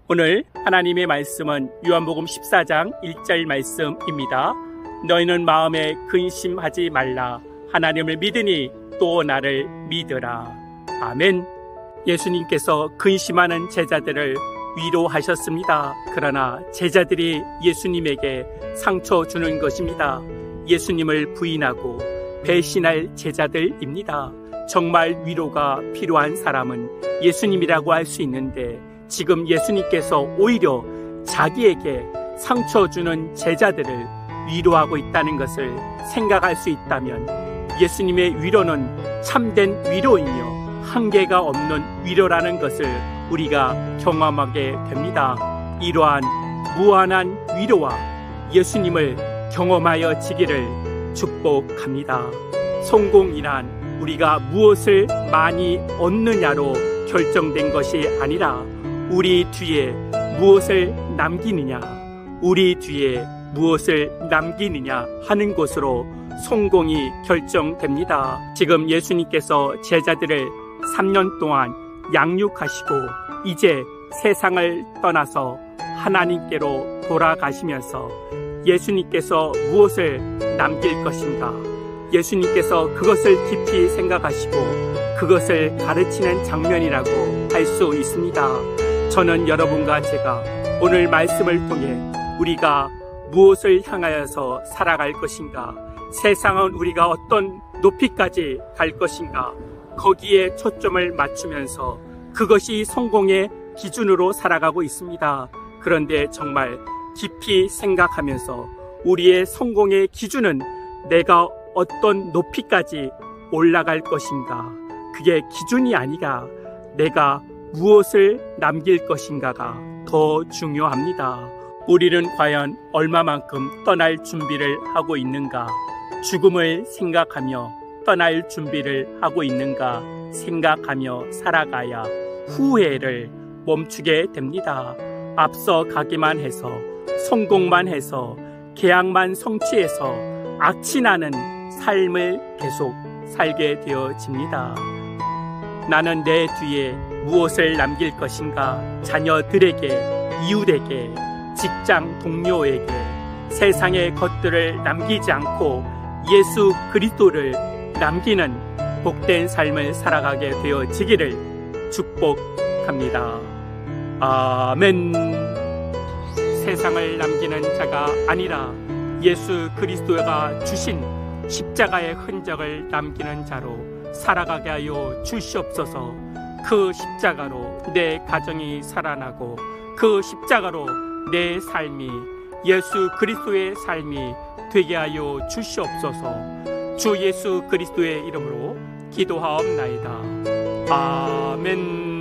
오늘 하나님의 말씀은 요한복음 14장 1절 말씀입니다. 너희는 마음에 근심하지 말라. 하나님을 믿으니 또 나를 믿으라. 아멘. 예수님께서 근심하는 제자들을 위로하셨습니다. 그러나 제자들이 예수님에게 상처 주는 것입니다. 예수님을 부인하고 배신할 제자들입니다. 정말 위로가 필요한 사람은 예수님이라고 할 수 있는데 지금 예수님께서 오히려 자기에게 상처 주는 제자들을 위로하고 있다는 것을 생각할 수 있다면 예수님의 위로는 참된 위로이며 한계가 없는 위로라는 것을 우리가 경험하게 됩니다. 이러한 무한한 위로와 예수님을 경험하여 지기를 축복합니다. 성공이란 우리가 무엇을 많이 얻느냐로 결정된 것이 아니라 우리 뒤에 무엇을 남기느냐, 우리 뒤에 무엇을 남기느냐 하는 것으로 성공이 결정됩니다. 지금 예수님께서 제자들을 3년 동안 양육하시고 이제 세상을 떠나서 하나님께로 돌아가시면서 예수님께서 무엇을 남길 것인가, 예수님께서 그것을 깊이 생각하시고 그것을 가르치는 장면이라고 할 수 있습니다. 저는 여러분과 제가 오늘 말씀을 통해 우리가 무엇을 향하여서 살아갈 것인가, 세상은 우리가 어떤 높이까지 갈 것인가, 거기에 초점을 맞추면서 그것이 성공의 기준으로 살아가고 있습니다. 그런데 정말 깊이 생각하면서 우리의 성공의 기준은 내가 어떤 높이까지 올라갈 것인가, 그게 기준이 아니라 내가 무엇을 남길 것인가가 더 중요합니다. 우리는 과연 얼마만큼 떠날 준비를 하고 있는가, 죽음을 생각하며 떠날 준비를 하고 있는가 생각하며 살아가야 후회를 멈추게 됩니다. 앞서 가기만 해서, 성공만 해서, 계약만 성취해서 악취나는 삶을 계속 살게 되어집니다. 나는 내 뒤에 무엇을 남길 것인가, 자녀들에게, 이웃에게, 직장 동료에게 세상의 것들을 남기지 않고 예수 그리스도를 남기는 복된 삶을 살아가게 되어지기를 축복합니다. 아멘. 세상을 남기는 자가 아니라 예수 그리스도가 주신 십자가의 흔적을 남기는 자로 살아가게 하여 주시옵소서. 그 십자가로 내 가정이 살아나고 그 십자가로 내 삶이 예수 그리스도의 삶이 되게 하여 주시옵소서. 주 예수 그리스도의 이름으로 기도하옵나이다. 아멘.